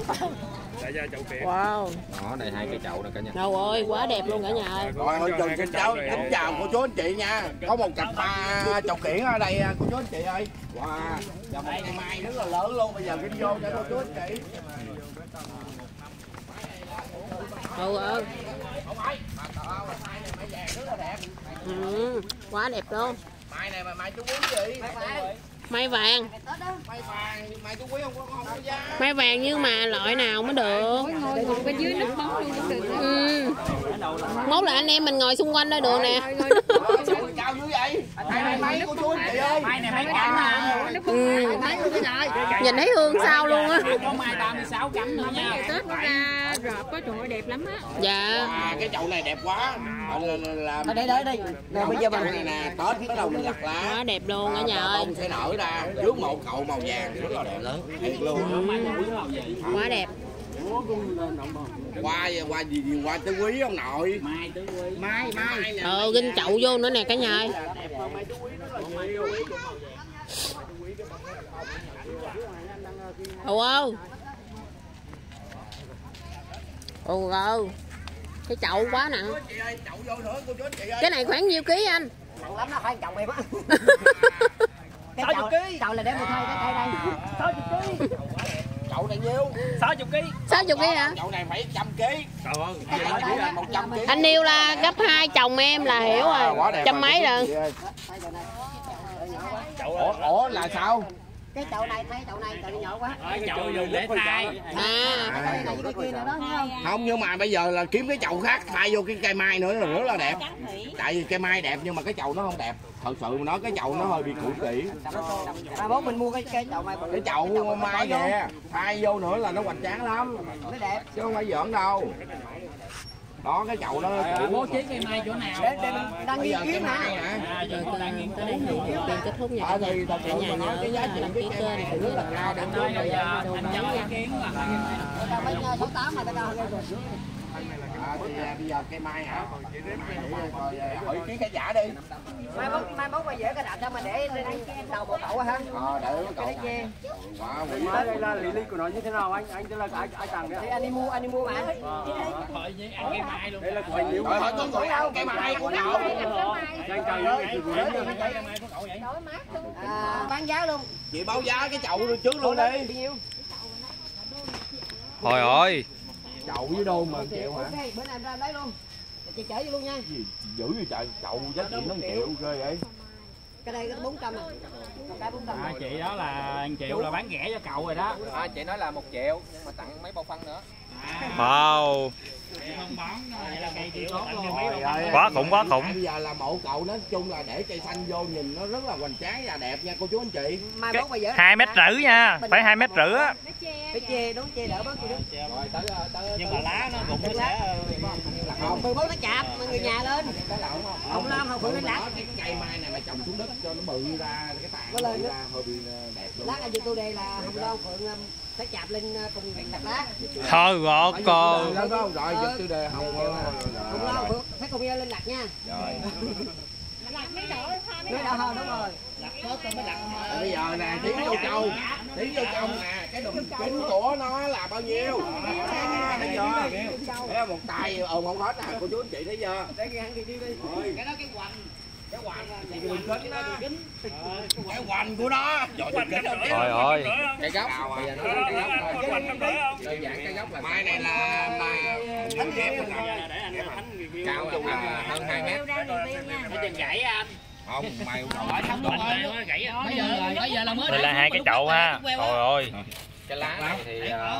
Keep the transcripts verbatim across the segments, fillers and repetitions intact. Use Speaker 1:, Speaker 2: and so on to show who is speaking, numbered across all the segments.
Speaker 1: Wow.
Speaker 2: Đó, đây hai cái chậu nè cả nhà.
Speaker 1: Trời ơi, quá đẹp luôn cả nhà ơi.
Speaker 3: Rồi, ơi Trần xin cháu kính chào cô chú anh chị nha. Có một cặp ba chậu kiển ở đây cô chú anh chị ơi. Wow. Và một cây mai rất là lớn luôn. Bây giờ kính vô cho cô chú anh chị.
Speaker 1: Ừ ơi. Ừ, quá đẹp luôn.
Speaker 3: Mai này mà mai chú quý gì?
Speaker 1: Mai vàng.
Speaker 3: Mai vàng, mai chú quý không có không có giá.
Speaker 1: Mai vàng nhưng mà loại nào mới được.
Speaker 4: Ngồi ngồi bên dưới nước bóng luôn cũng được.
Speaker 1: Ừ. Mốt là anh em mình ngồi xung quanh đó được nè.
Speaker 3: Cao dữ vậy? Mai này mấy cô chú anh chị ơi? Mai này mấy cánh à?
Speaker 1: Ừ. Nhìn thấy hương sao luôn á.
Speaker 4: Có mai ba mươi sáu cánh nữa nha. Tết nó ra rợp có trời ơi đẹp lắm á.
Speaker 1: Dạ.
Speaker 3: À, cái chậu này đẹp quá.
Speaker 4: Ở đây đây đây. Nè bây giờ mình
Speaker 3: này nè, Tết bắt đầu mình lặt lá.
Speaker 1: Quá đẹp luôn cả nhà ơi.
Speaker 3: Bông sẽ nở ra trước một chậu màu vàng rất là đẹp lớn. Thiệt luôn.
Speaker 1: Quá đẹp.
Speaker 3: Qua qua gì gì qua tứ quý ông nội. Mai tứ quý. Mai mai.
Speaker 1: Ờ ginh chậu vô nữa nè cả nhà ơi. Ồ ơi. Ồ ơi. Cái chậu quá nặng. Cái này khoảng nhiêu ký anh?
Speaker 4: nặng lắm, nó phải chậu em á. sáu mươi ký. Chậu là đem một hai đây đây. sáu mươi ký.
Speaker 3: Chậu này nhiêu?
Speaker 4: sáu mươi ký.
Speaker 1: sáu mươi ký hả?
Speaker 3: Chậu này phải một trăm ký. Trời ơi, một trăm ký.
Speaker 1: Anh yêu là gấp hai chồng em là hiểu rồi. Trăm mấy rồi.
Speaker 3: Ủa, ủa là sao?
Speaker 4: Cái chậu này thấy chậu này chậu này nhỏ quá.
Speaker 5: Cái chậu dùng để thay.
Speaker 1: À.
Speaker 4: Cái kia nữa đó không?
Speaker 3: Không, nhưng mà bây giờ là kiếm cái chậu khác thay vô cái cây mai nữa là rất là đẹp. Tại vì cây mai đẹp nhưng mà cái chậu nó không đẹp. Thật sự mà nói cái chậu nó hơi bị cũ kỹ.
Speaker 4: À bố mình mua cái cái chậu mai.
Speaker 3: Cái chậu mai kìa, thay vô nữa là nó hoành tráng lắm.
Speaker 4: Mới đẹp.
Speaker 3: Chứ không phải giỡn đâu. Đó cái chậu nó
Speaker 5: bố trí cây mai chỗ nào?
Speaker 4: Để, để mình đang nghiên cứu
Speaker 3: mai
Speaker 4: hả?
Speaker 3: hả?
Speaker 1: Rồi tới đây thì tiền kết thúc nha cả nhà. Cả nhà nhớ đăng ký kênh cũng như là like đăng ký video video mới nha.
Speaker 4: Tao mới số tám mà tao cao hơn rồi.
Speaker 3: À, thì bây giờ cây mai hả? Hỏi ý kiến khán giả đi.
Speaker 4: Mai mốt mai mốt bây giờ cái đặt cho mà để đầu một cậu hả?
Speaker 3: Ờ để cậu. Quá quỷ.
Speaker 5: Đây là lý lịch của nó như thế nào anh? Anh tức là ai ai tặng đấy?
Speaker 4: Thì anh đi mua anh đi mua mà.
Speaker 5: Hỏi với anh cây mai luôn.
Speaker 4: Đây là
Speaker 5: cây
Speaker 4: liễu.
Speaker 3: Hỏi tuấn tuổi đâu? Cây mai của cậu.
Speaker 5: Anh chào những chị của cây mai của cậu vậy?
Speaker 4: À, bán giá luôn.
Speaker 3: Chị báo giá cái chậu trước luôn đi.
Speaker 4: Bao nhiêu?
Speaker 2: Thôi ơi.
Speaker 3: Chậu với đô mà triệu hả?
Speaker 4: Ok, bữa nay em ra lấy luôn. Chị chở vô luôn nha.
Speaker 3: Gì dữ vậy trời, chậu giá trị nó triệu ghê vậy.
Speaker 4: Cái đây có bốn trăm à. Cái bốn trăm.
Speaker 5: À, chị đó là triệu là bán rẻ cho cậu rồi đó.
Speaker 2: À, chị nói là một triệu mà tặng mấy bao phân nữa.
Speaker 5: Wow. Không bán vậy là cây triệu tốt luôn.
Speaker 2: Quá khủng quá khủng.
Speaker 3: Bây giờ là mộ cậu nói chung là để cây xanh vô nhìn nó rất là hoành tráng và đẹp nha cô chú anh chị.
Speaker 4: Mai mốt bây giờ
Speaker 2: Hai mét rưỡi nha, phải hai mét rưỡi á.
Speaker 4: cái chê đúng chê đỡ bớt chị
Speaker 3: Rồi tới tới.
Speaker 5: Nhưng mà lá nó cũng nó sẽ
Speaker 4: không mười bốn nó chạp mà người nhà lên. Không lo không phụ lên lạc.
Speaker 3: Cái cây mai này mà trồng xuống đất cho nó bự ra cái tàn nó ra hơi bị đẹp luôn.
Speaker 4: Lát ở trên tôi đây là Hồng Loan Phượng phải chạp lên cùng đặt lá.
Speaker 2: Thôi ngọt cô.
Speaker 3: Rồi giật tư đề Hồng
Speaker 4: Hồng Loan Phượng phải cùng nhau lên đặt nha.
Speaker 3: Rồi.
Speaker 4: Nói đỡ hơn đúng rồi.
Speaker 3: Bây giờ nè tiếng vô châu, tiếng vô châu nè, cái đùm kính của nó là bao nhiêu? Thấy chưa? Thấy một tay ồn không hết nè, cô chú anh chị thấy chưa?
Speaker 4: Để cái đi đi đi.
Speaker 3: Cái đó cái hoành, cái hoành thì cái đùm kính đó, cái hoành của nó.
Speaker 2: Trời ơi.
Speaker 3: Cái gốc, bây giờ nó cái gốc rồi. Đơn giản cái gốc là mai này là mà thánh ghép rồi nè. Cao chung là hơn hai mét.
Speaker 5: cái chân gãy anh.
Speaker 3: Không, mày không
Speaker 5: Hỏi không đúng rồi. Gãy hết. Bây giờ bây giờ là mới.
Speaker 2: Đây là hai cái chậu ha. Trời ơi.
Speaker 3: cái lá này thì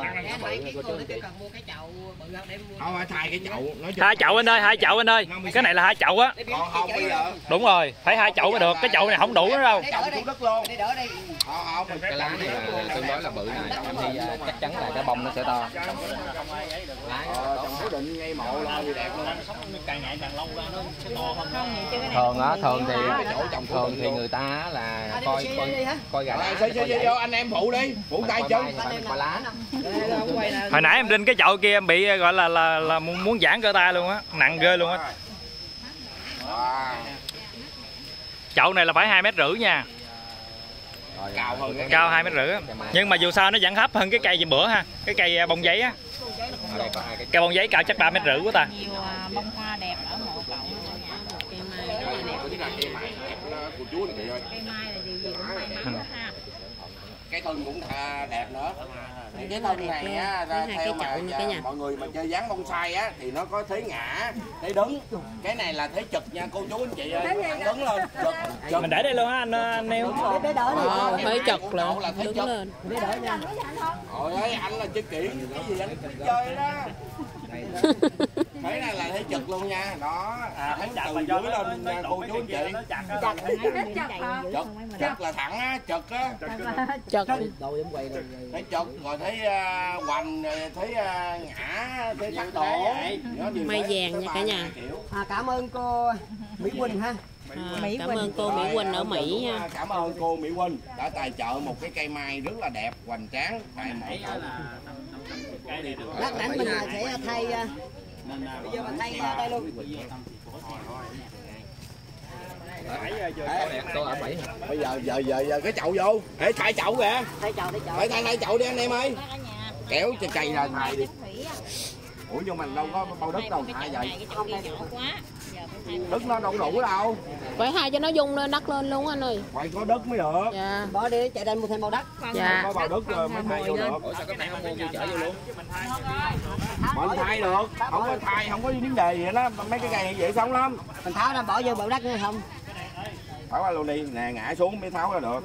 Speaker 3: không phải thay cái chậu.
Speaker 2: Hai chậu anh ơi, hai chậu anh ơi. Cái này là hai chậu á.
Speaker 3: Còn không bây giờ.
Speaker 2: Đúng rồi, phải hai chậu mới được. Cái chậu này không đủ nữa đâu.
Speaker 3: Chậu xuống đất luôn.
Speaker 2: Không, cái lá này là tương đối là bự này. Em thì chắc chắn là cái bông nó sẽ to.
Speaker 3: Ờ, trồng cố định ngay mộ là gì đẹp luôn.
Speaker 5: Càng ngày càng lâu ra nó sẽ to hơn.
Speaker 2: Thường á, thường thì thường thì người ta là coi coi coi gà lá.
Speaker 3: Vô anh em phụ đi, phụ tay chân.
Speaker 2: Lá. Hồi nãy em trên cái chậu kia em bị gọi là là là muốn giãn cơ tay luôn á, nặng ghê luôn á. Chậu này là phải hai mét rưỡi nha.
Speaker 3: cao hơn cái
Speaker 2: Cao hai mét rưỡi. Nhưng mà dù sao nó vẫn thấp hơn cái cây gì bữa ha. Cái cây bông giấy á. Cây bông giấy cao chắc ba mét rưỡi của ta.
Speaker 1: Nhiều bông hoa đẹp ở mộ cậu. Cây mai rất là đẹp.
Speaker 3: cây mai của chú này ơi.
Speaker 1: Cây mai là điều gì cũng may mắn ha.
Speaker 3: Cái thân cũng đẹp nữa. Cái thân này á, theo mà mọi người mà chơi dáng bonsai á thì nó có thế ngã, thế đứng. Cái này là thế trực nha cô chú anh chị ơi. Đứng lên. Trực, trực.
Speaker 2: Mình để đây luôn ha anh, anh Nêu.
Speaker 4: Để đỡ đi.
Speaker 1: Ờ, hơi chật là đứng lên.
Speaker 4: Để đỡ nha.
Speaker 3: Trời ơi anh là chơi kỹ cái gì anh cũng chơi đó. Thế này là thế trực luôn nha. Đó. À, từ dưới lên nha cô chú anh chị. Chật, chật là thẳng á, chật á.
Speaker 1: Chật.
Speaker 3: Thấy chật rồi thấy uh, hoành, thấy uh, ngã, thấy tắc độ.
Speaker 1: Mai vàng nha cả nhà.
Speaker 4: À, cảm ơn cô Mỹ Quỳnh ha.
Speaker 1: À, cảm ơn cô Mỹ Quỳnh ở Mỹ nha.
Speaker 3: Cảm ơn cô Mỹ Quỳnh đã tài trợ một cái cây mai rất là đẹp, hoành tráng tại mộ cậu.
Speaker 4: Lát nữa mình sẽ thay, bây giờ mình thay đây luôn.
Speaker 3: Bây giờ giờ giờ, giờ cái chậu vô, để thay chậu kìa.
Speaker 4: Thay chậu, thay chậu.
Speaker 3: Thay thay thay chậu đi anh em ơi. Kéo cho cây ra thay đi. Ủa nhưng mình đâu có bao đất đâu thay vậy. Đất nó đâu đủ đâu.
Speaker 1: Phải thay cho nó dung lên đất lên luôn anh ơi.
Speaker 3: Phải có đất mới được.
Speaker 1: Dạ.
Speaker 4: Bỏ đi chạy đây mua thêm bao đất.
Speaker 1: Dạ.
Speaker 3: Có bao đất rồi mới thay vô được. Ủa sao cái này không mua vô chở vô luôn? Mình thay được, không có thay không có vấn đề gì đó, mấy cái cây dễ sống lắm.
Speaker 4: Mình tháo ra bỏ vô bao đất nữa không?
Speaker 3: Tháo ra luôn đi, nè ngã xuống mới tháo ra được.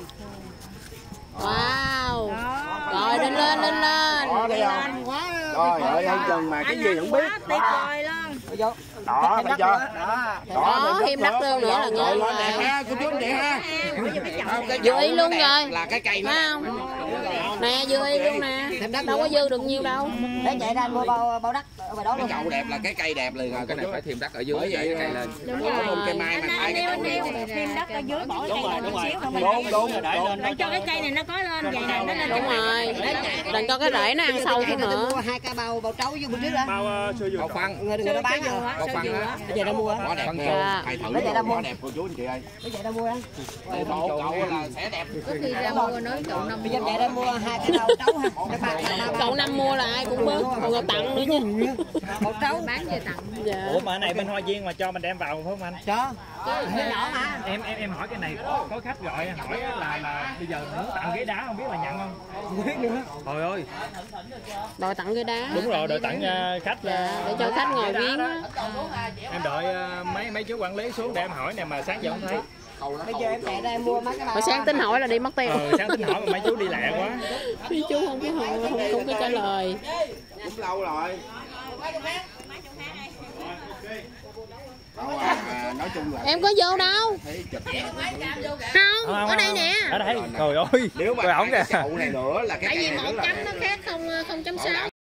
Speaker 1: Wow. Rồi lên lên lên lên.
Speaker 3: Đó thấy không? Rồi ơi anh Trần mà cái gì không biết.
Speaker 1: Tuyệt vời luôn.
Speaker 3: Đó, thấy chưa?
Speaker 1: Đó, thêm đất luôn nữa là ngon rồi.
Speaker 3: Đẹp ha, cô chú anh chị ha.
Speaker 1: Vừa ý luôn rồi.
Speaker 3: Là cái cây nó
Speaker 1: không? Nè vừa ý luôn nè. Đâu có dư được nhiều đâu.
Speaker 4: Để chạy ra mua bao bao đất ở ngoài đó luôn.
Speaker 3: Cái chậu đẹp là cái cây đẹp liền rồi. Cái này phải thêm đất ở dưới vậy cây lên.
Speaker 1: Đúng rồi.
Speaker 3: Cây mai mà thay cái chậu này.
Speaker 1: Thêm đất ở dưới bỏ cây này một xíu không mình.
Speaker 3: Đúng đúng.
Speaker 1: Để cho cái cây này nó có lên vậy này nó lên. Đúng rồi. Đừng cho cái rễ nó ăn sâu thêm nữa.
Speaker 4: Mua hai cái bao bao trấu với bên trước đó.
Speaker 2: Bao sơ dừa.
Speaker 3: Bao phân.
Speaker 4: Người đừng có bán đâu.
Speaker 3: Bao phân á.
Speaker 4: Bây giờ đã mua á.
Speaker 3: Bỏ đẹp vô. Thay thử bỏ đẹp cô chú anh chị ơi.
Speaker 4: Bây giờ đã mua á.
Speaker 3: Bộ cậu là sẽ đẹp.
Speaker 1: Có khi ra mua nói cậu năm.
Speaker 4: Bây giờ chạy ra mua hai cái bao trấu ha.
Speaker 1: Cậu năm mua là ai cũng bớt, còn người tặng nữa chứ.
Speaker 4: Một trấu
Speaker 1: Bán về tặng. Dạ.
Speaker 2: Ủa mà cái này bên Hoa Viên mà cho mình đem vào phải không anh?
Speaker 4: Cho. Nó nhỏ mà.
Speaker 2: Em em em hỏi cái này có, có khách gọi hỏi là là bây giờ muốn tặng ghế đá không biết là nhận không? Không biết nữa. Trời ơi.
Speaker 1: Đòi tặng ghế đá.
Speaker 2: Đúng rồi, đòi tặng uh, khách là
Speaker 1: dạ, để cho khách ngồi viếng á.
Speaker 2: Em đợi uh, mấy mấy chú quản lý xuống để em hỏi nè mà sáng giờ không thấy.
Speaker 4: Bây giờ em chạy ra em mua mấy cái bao.
Speaker 1: Hồi sáng tính hỏi là đi mất tiêu.
Speaker 2: Ừ, sáng tính hỏi mà mấy chú đi lẹ quá.
Speaker 1: Mấy chú không có không, không, không có trả lời.
Speaker 3: Cũng lâu rồi. À, nói chung là
Speaker 1: em có vô đâu không, ở đây nè,
Speaker 2: ở đây trời ơi
Speaker 3: nếu mà
Speaker 2: rồi ổng kìa
Speaker 3: cái chậu này nữa là cái
Speaker 1: tại vì
Speaker 3: cây này
Speaker 1: một
Speaker 3: rất là
Speaker 1: chấm nó khác không không chấm sáu.